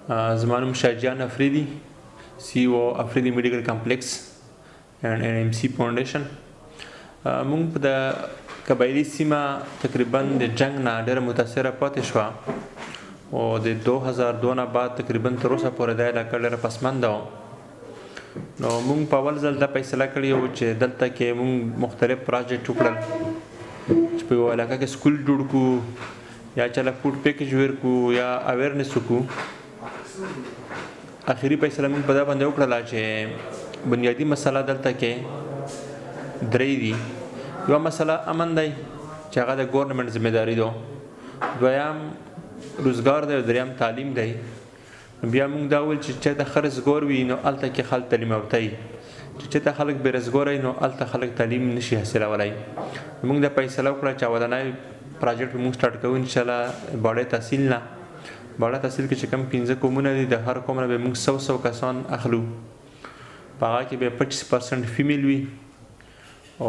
زما نوم شاهجان افریدي سی او افریدي میډیکل کمپلیکس اینڈ ام سی فاونډیشن. موږ په د قبایلي سیمه تقریبا د جنگ نه ډېره متاثره پاتې شوه او د 2002 نه بعد تقریبا تر اوسه پورې دا علاقه ډېره پسمانده وه. نو موږ په اول ځل دا فیصله کړې وه چې دلته کې موږ مختلف پراجیکټ وکړل چې په یوه علاقه کې سکول جوړ کړو یا چاله فوډ پیکج ورکړو یا اویرنس وکړو. اخري فیصله موږ په دا باندې وکړله چې بنیادي مسله دلته کې درې دي. یوه مسله امن دی چې هغه د ګورنمنټ ذمهداري ده، دویم روزګار دی او دریم تعلیم دی. بیا موږ دا وویل چې چېرته ښه روزګار وي نو هلته کې خلک تعلیم یافته وي، چې چېرته خلک بې روزګاره وي نو هلته خلک تعلیم نشي حاصلولی. موږ دا فیصله وکړه چې اولنی پراجیکټ موږ سټارټ کوو انشاءالله باړې تحصیل نه. باړه تحصیل کې چې کوم 15 قومونه دي د هر قوم نه به موږ 100 کسان اخلو. په هغه کې به 25% فیمیل وي او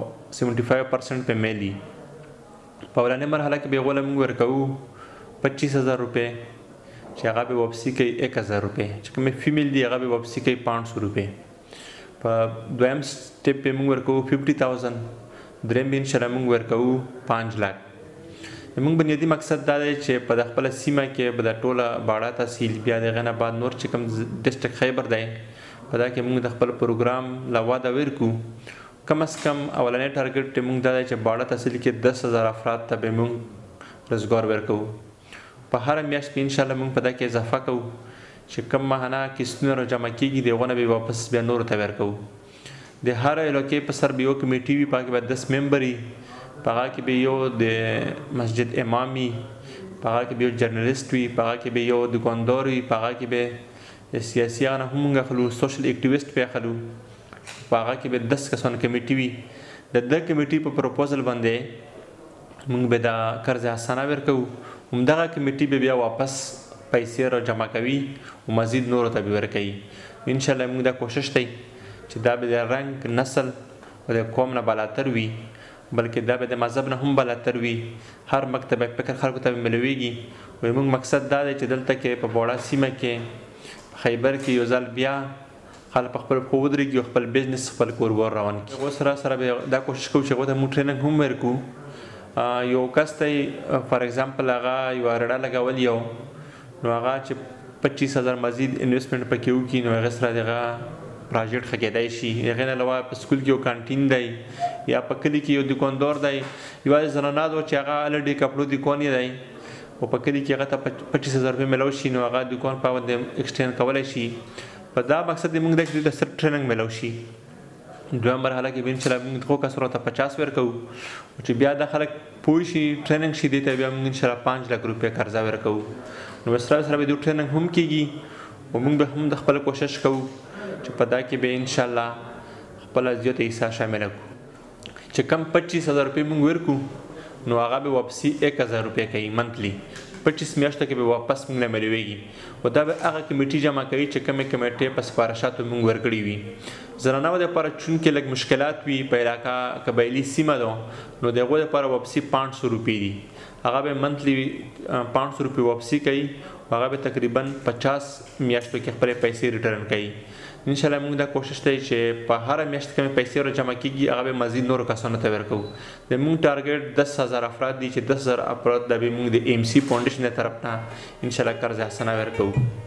75% په میل وي. په اولنۍ مرحله کې به هغوی له موږ ورکوو 25,000 روپۍ چې هغه به واپسي کوي 1,000 روپۍ، چې کومې فیمیل دي هغه به واپسي کوي 500 روپۍ. په دویم سټیپ به موږ ورکوو 50,000، دریم به انشاءالله موږ ورکوو 5 لک. موږ بنیادي مقصد دا دی چې په د خپله سیمه کې به د ټوله باړه تحصیل بیا د هغې نه بعد نور چې کوم ډسټرک خیبر دی په دا کې موږ د خپل پروګرام له واده ورکړو. کم از کم اولنی ټارګټ موږ دا دی چې باړه تحصیل کې 10,000 افراد ته به موږ روزګار ورکوو. په هره میاشت کې انشاءالله موږ په دا کې اضافه کوو چې کم ماهانه قسطونه راجمع کېږي د هغو نه به واپس بیا نورو ته ورکوو. د هر علاقې په سر به یو کمیټي وي، په هغه کې به 10 ممبر وي، په هغه کې به یو د مسجد امام وي، په هغه کې به یو جرنلیسټ وي، په هغه کې به یو دکاندار وي، په هغه کې به سیاسیان هم موږ اخلو، سوشل اکټیویسټ به اخلو، په هغه کې به 10 کسان کمیټي وي. د دغه کمیټي په پروپوزل باندې موږ به دا قرض حسنه ورکوو. همدغه کمیټي به بیا واپس پیسې را جمع کوي او مزید نورو ته به ورکوي. انشاءالله موږ دا کوشش دی چې دا به د رنګ، نسل او د قوم نه بالاتر وي، بلکې دا به د مذهب نه هم بالاتر وي. هر مکتب فکر خلکو ته ملويږي. وایي موږ مقصد دا دی چې دلته کې په باړه سیمه کې خیبر کې یو ځل بیا خلک په خپل پښو ودرېږي او خپل بزنس خپل کاروبار روان کړي. هغو سره به دا کوشش کوو چې هغو ته موږ ټریننګ هم ورکړو. یو کس ته فار ایگزامپل هغه یوه رډه لګول یو نو هغه چې 25,000 مزید انویسټمنټ پکې وکړي نو هغې سره دغه پراجیکټ ښه کېدای شي. هغې نه علاوه په سکول کې یو کانټین دی یا په کلي کې یو دکاندار دی، یوازې زنانه ده چې هغه الډي کپړو دکان یې دی او په کلي کې هغه ته 25,000 روپۍ میلاو شي نو هغه دکان په باندې ایکسټینډ کولی شي. په دا مقصد یې موږ دی چې دوی ته صرف ټریننګ میلاو شي. دویم مرحله کې به انشاءالله موږ دغو کسانو ته 50 ورکوو چې بیا دا خلک پوه شي، ټریننګ شي، دې ته بیا موږ انشاءالله 5 لک روپۍ قرضه ورکوو. نو سره به دوی ټریننګ هم کېږي او موږ به هم د خپله کوشش کوو چې په دا کې به انشاءالله خپله زیاته حصه شامله کړو. چې کم 25,000 روپۍ موږ ورکړو نو هغه به واپسي 1,000 روپۍ کوي منتلی. 25 میاشتو کې به واپس موږ له ملویږي او دا به هغه کمیټي جمع کوي چې کومې کمیټې په سپارښتاتو موږ ورکړي وي. زنانو دپاره چونکې لږ مشکلات وي، په علاقه قبایلي سیمه ده نو د هغو دپاره واپسي 500 روپۍ دي. هغه به منتلی 500 روپۍ واپسي کوي او هغه به تقریبا 50 میاشتو کې خپلې پیسې ریټرن کوي. انشاءالله موږ دا کوشش دی چې په هره میاشت کومې پیسې را جمع کېږي هغه به مزید نورو کسانو ته ورکوو. د موږ ټارګټ 10,000 افراد دي چې 10,000 افراد دا به موږ د ام سی فاونډیشن د طرف نه انشاءالله قرض حسنه ورکوو.